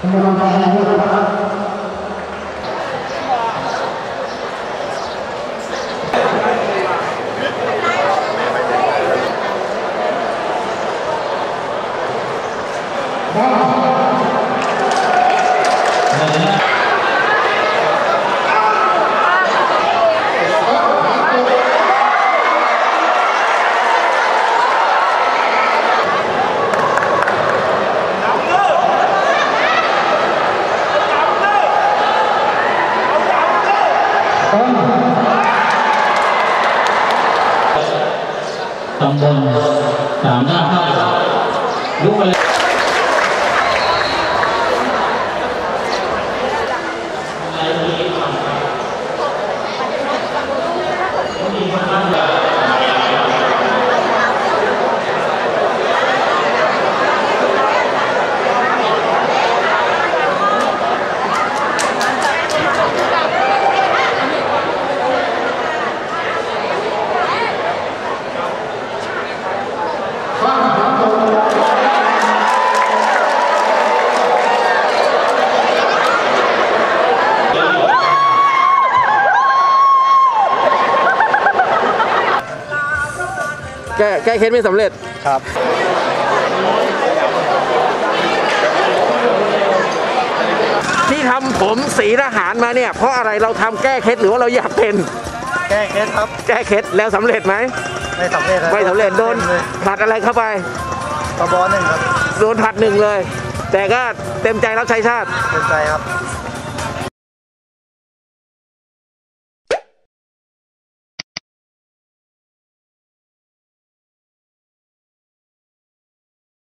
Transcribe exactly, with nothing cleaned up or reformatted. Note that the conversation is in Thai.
ตำบลสามหน้าเข้าลุกไปเลยแก้แก้เคสไม่สำเร็จครับที่ทำผมสีทหารมาเนี่ยเพราะอะไรเราทำแก้เคสหรือว่าเราอยากเป็นแก้เคสครับแก้เคสแล้วสำเร็จไหมไม่สำเร็จไม่สำเร็จโดนผัดอะไรเข้าไปตบหนึ่งครับโดนผัดหนึ่งเลยแต่ก็เต็มใจรับใช้ชาติเต็มใจครับ